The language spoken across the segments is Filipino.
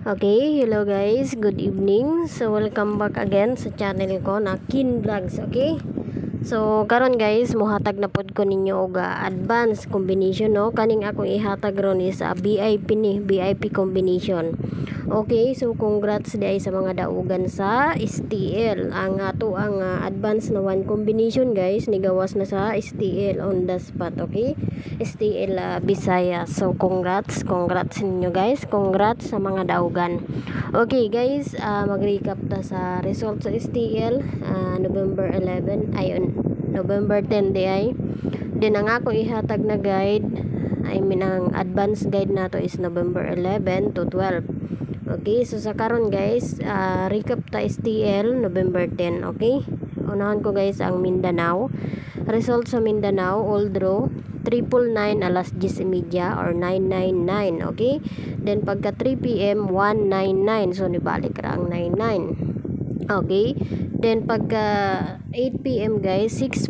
Okay, hello guys, good evening. So welcome back again sa channel ko na Kin Vlogs, okay? So karon guys, muhatag na pod ko ninyo og advanced combination no. Kaning akong ihatag ron is VIP ni, VIP combination. Okay, so congrats di sa mga daugan sa STL. Ang ato ang advanced na one combination guys, nigawas na sa STL on the spot, okay? STL Bisaya. So congrats ninyo guys. Congrats sa mga daugan. Okay guys, mag-recap ta sa result sa STL November 11 ayon November 10 di ay. Then ang ako ihatag na guide, ang advanced guide nato is November 11 to 12. Okay, so sa karon guys, recap ta STL November 10, okay? Unahan ko guys ang Mindanao. Result sa Mindanao, all draw 999 alas 10:30 or 999, okay? Then pagka 3 PM 199, so nibalik ra ang 99. Okay? Then pagka 8 PM guys,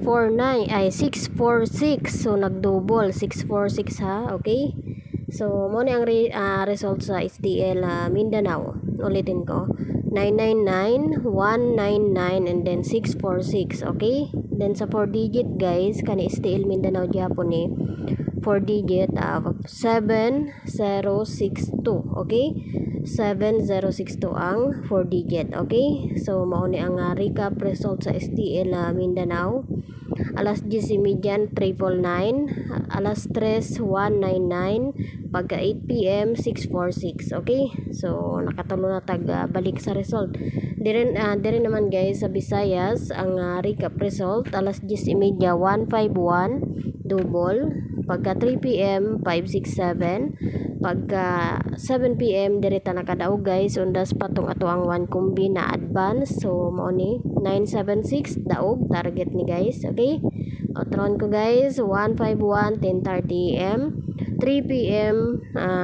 646, so nagdouble 646 ha, okay? So mo ni ang result sa STL Mindanao. Ulitin ko, 999, 199 and then 646, okay? Then sa 4 digit guys, kani STL Mindanao Japon ni 4 digit 7062, okay? 7062 ang 4 digit, okay? So mao ni ang recap result sa STL Mindanao. Alas 10:30 999, alas 3 199, pagka 8 PM 646, okay? So nakatulo na tag balik sa result. Dire naman guys sa Visayas ang recap result, alas 10:30 151 double, pagka 3 PM 567, pagka 7 PM direta nakadaog guys on the spot tong ato ang one combi na advance. So mao ni 976 daog target ni guys, okay? Otron ko guys 151 10:30 AM, 3 PM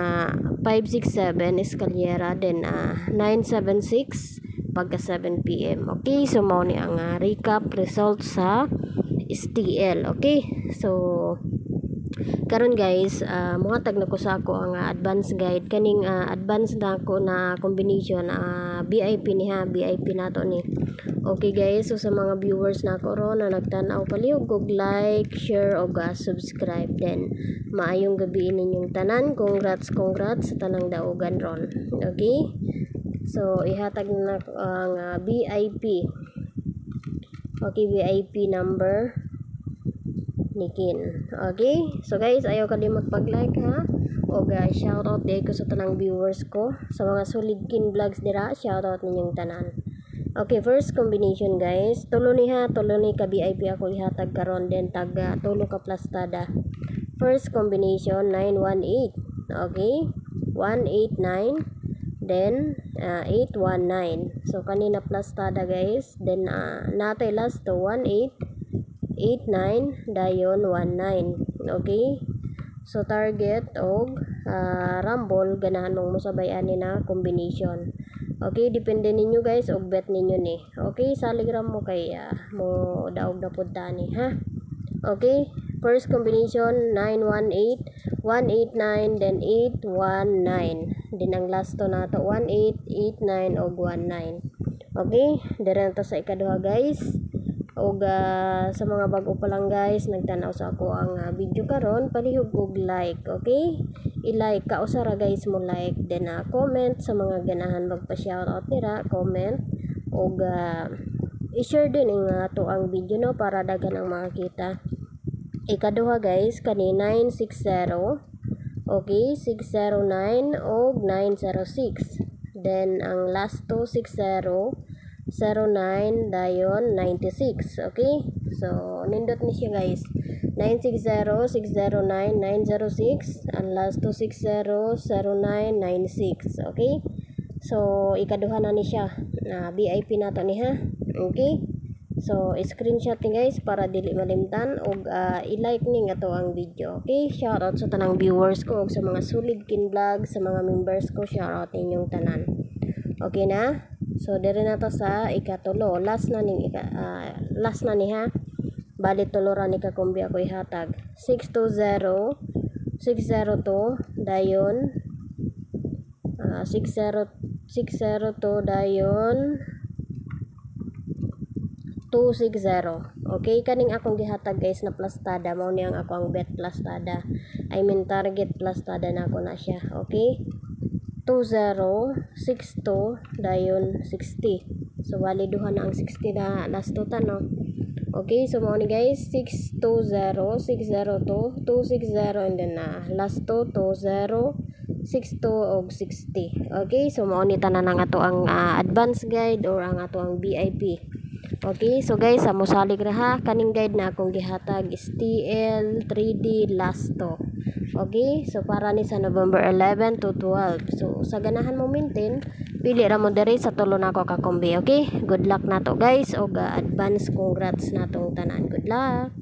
567 Escalera, then 976 pagka 7 PM, okay? So mao ni ang recap result sa STL, okay? So karon guys, muhatag na ko sa ako ang advance guide. Kaning advance na ko na combination VIP ni ha, VIP nato ni. Okay guys, so sa mga viewers na ko ron na nagtan-aw palihog og like, share og subscribe, then maayong gabi ninyong tanan. Congrats sa tanang daugan ron, okay? So ihatag na ang VIP, okay? VIP number Nikin. Okay? So guys, ayaw kalimot pag-like ha. O guys, shoutout day ko sa tanang viewers ko. Sa mga solid Kin Vlogs dira, shoutout ninyong tanan. Okay, first combination guys. Tulo ni ka VIP ako ihatag karon, then tag tulo ka plastada. First combination 918. Okay? 189, then 819. So kanina plastada guys. Then natay last to 1889 dayon 19, okay? So target og rumble ganahan mong mosabayan ni na combination, okay? Depende ninyo guys og bet ninyo ni, okay? Salig ra mo kay mo daog na pud tani ha, okay? First combination 918 189 then 819, din ang last to nato 1889 og 19, okay? Dire na to sa ikaduha guys. Og sa mga bago pa lang guys nagtanaw sa ako ang video karon, palihog og like, okay? I-like ka usara guys mo like, then comment sa mga ganahan magpa-shoutout nila, comment og i-share din ang ato ang video no para daghan ang makakita. Ikaduha guys kani 960, okay? 609 og 906, then ang last to 6009 dayon 96, okay? So nindot ni siya guys, 960 609 906 and last to 600996, okay? So ikaduha na ni siya VIP nato ni ha, okay? So screenshot ni guys para dili malimtan og i-like ni nga to ang video, okay? Shoutout sa tanang viewers ko og sa mga solid Kin Vlog, sa mga members ko, shoutout ninyong tanan, okay na? So dire na to sa ikatulo, last na ni ha, bali tulo ra ni ka kombi ako ihatag 620 602 dayon 602 602 dayon 260. Okay, kaning akong gihatag guys na plastada mao ni ang ako ang bet plastada. I mean target plastada na ako na siya. Okay? 2062 dayon 60. So bali duha na ang 60 na last total no. Okay, so mao ni guys 620 602 260 and then last to 20 62 og 60. Okay, so mao ni tanan ang ato ang advance guide or ang ato ang VIP. Okay, so guys, amo salig ra ha. Kaning guide na akong gihatag is TL 3D last to. Okay, so para ni sa November 11 to 12. So sa ganahan mo maintain, pili ra mo diri sa tulo nako ka kombi. Okay, good luck na to guys, og advance congrats natong tanan. Good luck.